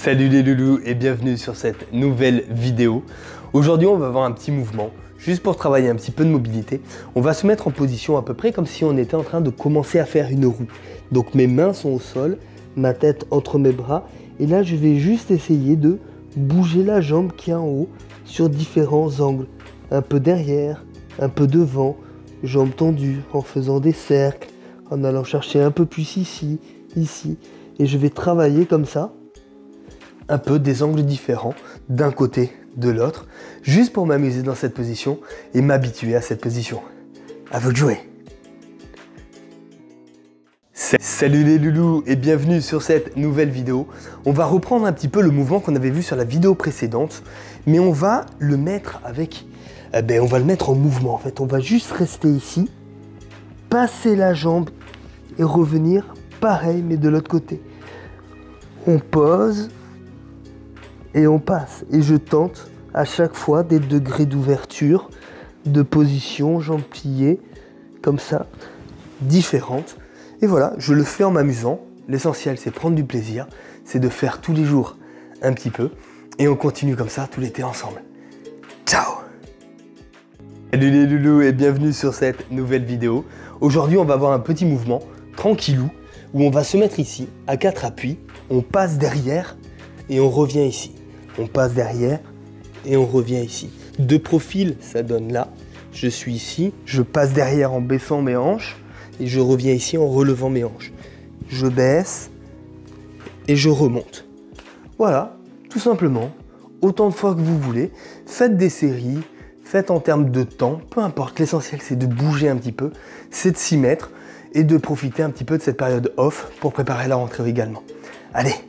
Salut les loulous et bienvenue sur cette nouvelle vidéo. Aujourd'hui on va voir un petit mouvement, juste pour travailler un petit peu de mobilité. On va se mettre en position à peu près comme si on était en train de commencer à faire une roue. Donc mes mains sont au sol, ma tête entre mes bras. Et là je vais juste essayer de bouger la jambe qui est en haut sur différents angles. Un peu derrière, un peu devant, jambes tendues en faisant des cercles, en allant chercher un peu plus ici, ici. Et je vais travailler comme ça, un peu des angles différents d'un côté, de l'autre, juste pour m'amuser dans cette position et m'habituer à cette position. À vous de jouer. Salut les loulous et bienvenue sur cette nouvelle vidéo. On va reprendre un petit peu le mouvement qu'on avait vu sur la vidéo précédente, mais on va le mettre avec... on va le mettre en mouvement en fait. On va juste rester ici, passer la jambe et revenir pareil mais de l'autre côté. On pose et on passe. Et je tente à chaque fois des degrés d'ouverture, de position, jambes pliées, comme ça, différentes. Et voilà, je le fais en m'amusant. L'essentiel, c'est prendre du plaisir, c'est de faire tous les jours un petit peu. Et on continue comme ça tout l'été ensemble. Ciao! Salut les loulous et bienvenue sur cette nouvelle vidéo. Aujourd'hui, on va voir un petit mouvement tranquillou où on va se mettre ici à 4 appuis. On passe derrière et on revient ici. On passe derrière et on revient ici. De profil, ça donne là. Je suis ici, je passe derrière en baissant mes hanches et je reviens ici en relevant mes hanches. Je baisse et je remonte. Voilà, tout simplement, autant de fois que vous voulez. Faites des séries, faites en termes de temps, peu importe. L'essentiel, c'est de bouger un petit peu, c'est de s'y mettre et de profiter un petit peu de cette période off pour préparer la rentrée également. Allez!